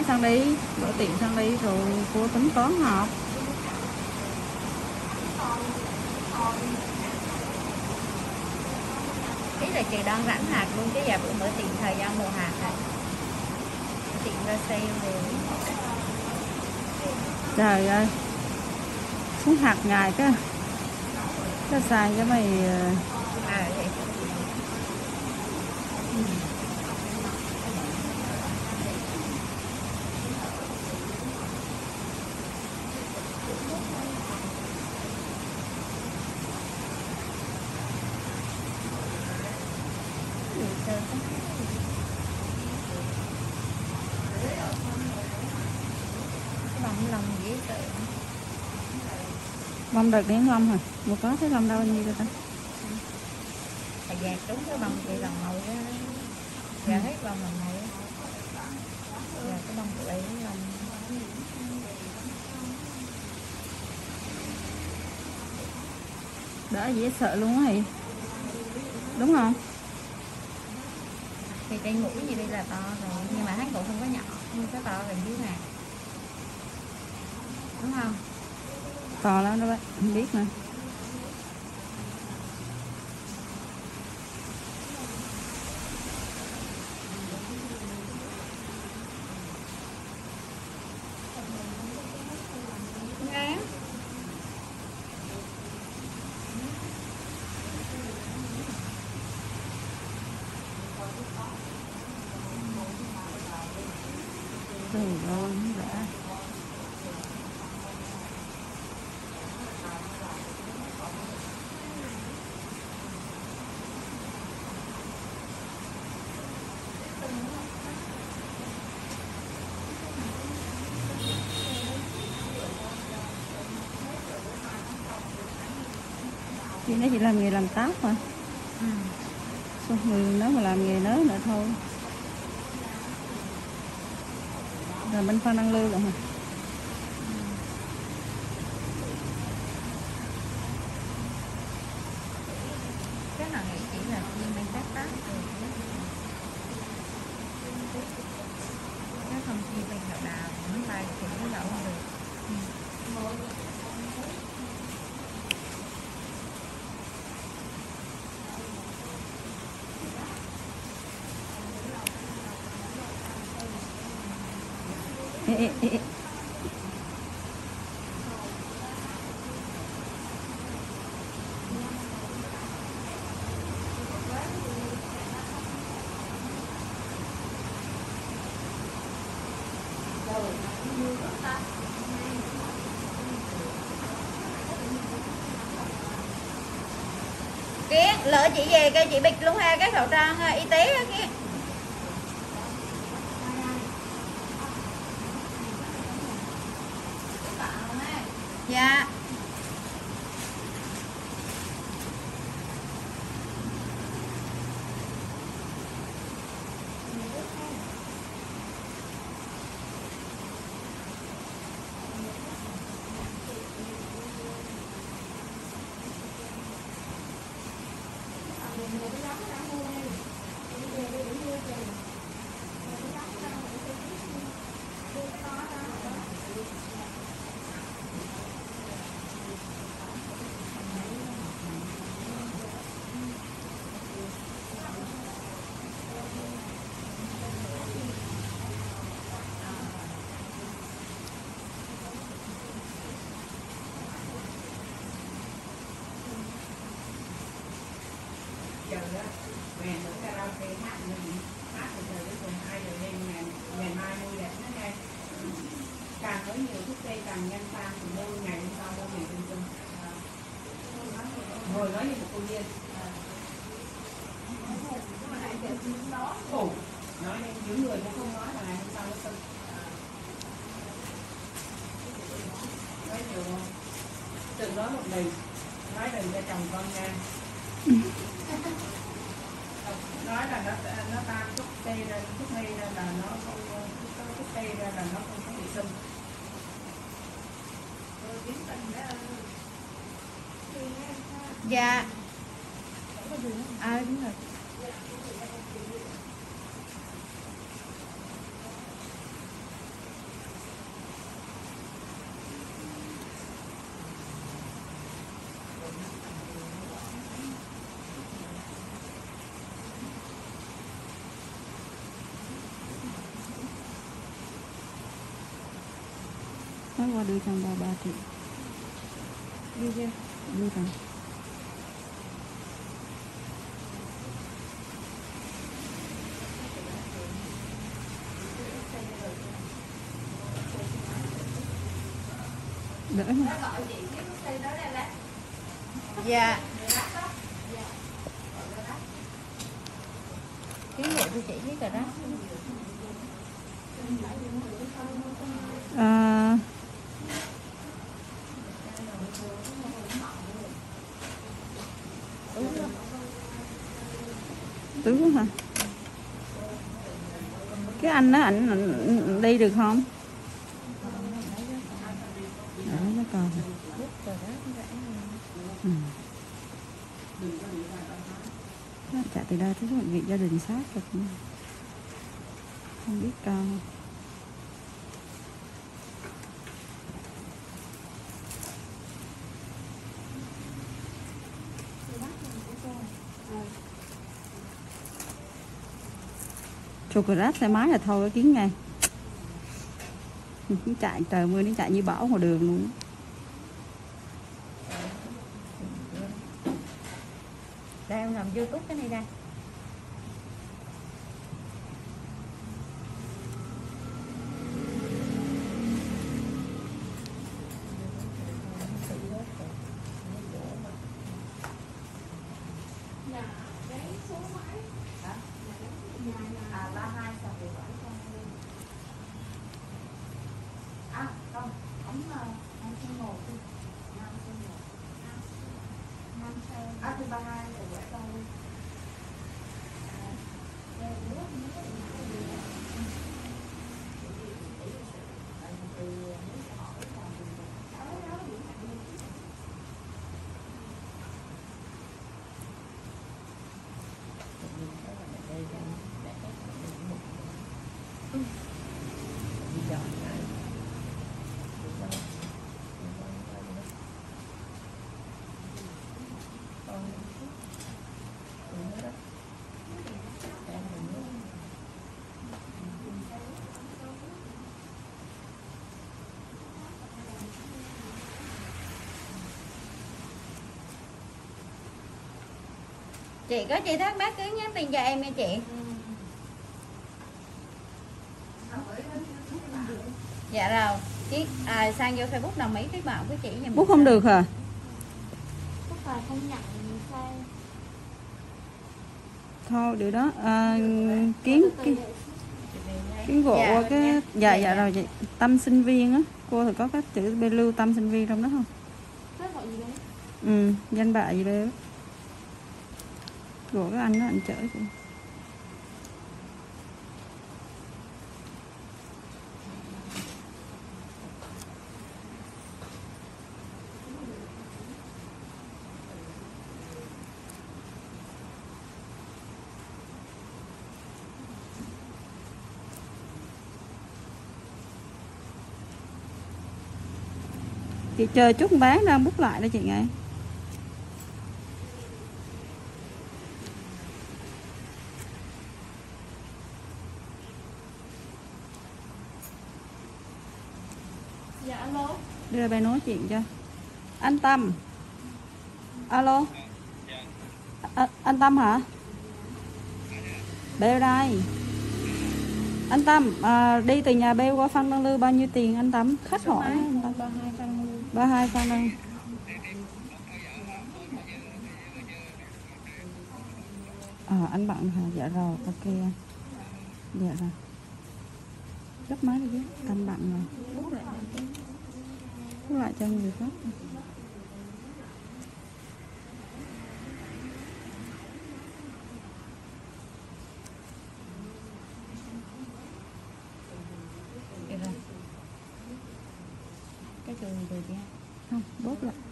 mai sang đây, bữa tiện sang đây rồi cô tính toán học. Ý là chị đang rảnh hạt luôn chứ giờ bữa tiện thời gian mùa hạt này. Tiện ra sale rồi. Trời ơi, xuống hạt ngày cái xài cho mày. Vậy. Lòng dễ sợ. Bông đợt đến lông hả? Một có thấy lông đâu nhiêu rồi ta? Phải dạt đúng cái bông chị lòng màu đó. Giờ hết bông lòng màu. Giờ cái bông của ấy lòng. Đỡ dễ sợ luôn á hì. Đúng không? Thì cây ngủ gì đây là to rồi, nhưng mà hát ngủ không có nhỏ, nhưng cái to gần dưới nè. Đúng không? To lắm đó bác, không biết nữa. Nghe. Trời ơi, đã. Chị nói chị làm nghề làm tóc mà. Xong rồi nếu mà làm nghề nớ nữa thôi. Rồi bên Phan Đăng Lưu rồi hả? Cái nào nghĩ chỉ là chuyên bên cắt tóc rồi. Cái không chi bên thợ đào, ngón tay thì nó đậu không được. Ê. Kia, lỡ chị về cái chị bịch luôn ha cái khẩu trang y tế á kia. Dạ. Giờ đó, mẹ ở karaoke hát mình hát từ giờ đến 12 giờ đêm ngày mai mua đẹp nó nghe. Càng có nhiều thuốc tây càng nhanh tan thì mua ngày hôm sau mua ngày chung chung. Ngồi nói như một cô viên. Ồ, nói những người cũng không nói là ngày hôm sau nó sưng. Nói nhiều không? Tự nói một mình, nói đừng cho chồng con nha. Nói là nó tan thuốc tây ra, thuốc tây ra là nó không, thuốc tây ra là nó không có bị sưng. Dạ. Đúng rồi. Nói qua đưa cho bà 3 triệu. Đi chưa? Đưa rồi. Đỡ mà. Dạ. Ký hiệu cho chị với cà rốt. À, Tứ hả? Cái anh đó ảnh đi được không? Ở nó còn. Ừ. Chạy từ đây tới bệnh viện gia đình sát được không biết con. Chụp ráp xe máy là thôi kiến ngay. Chạy trời mưa nó chạy như bão ngoài đường luôn. Đây em làm YouTube cái này đây. Chị có chị thắc mắc cứ nhắn tin cho em nha chị. Dạ rồi. Chị sang vô Facebook đồng ý cái bảo với chị nhà Bút không được hả? Bút rồi không nhận sai. Thôi điều đó kiến gỗ Dạ, cái dạ rồi chị. Tâm sinh viên á, cô thì có cái chữ bên lưu tâm sinh viên trong đó không? Cái gọi gì đấy? Ừ, danh bạ gì đây? Gỗ cái anh đó anh chở chị. Chị chờ chút bán đang bút lại đó chị ngay. Dạ alo. Đưa bài nói chuyện cho. Anh Tâm. Alo. Anh Tâm hả? Bêu đây. Anh Tâm, đi từ nhà Bêu qua Phan Đăng Lưu bao nhiêu tiền anh Tâm? Khách hỏi anh Tâm. 32 Phan Lưu. 32 Phan Đăng. Anh bận hả? Dạ rồi, ok anh. Dạ rồi. Gấp máy đi chứ, anh bận rồi. Bút lại cho người khác. Cái chùi rồi chị. Không, bút lại.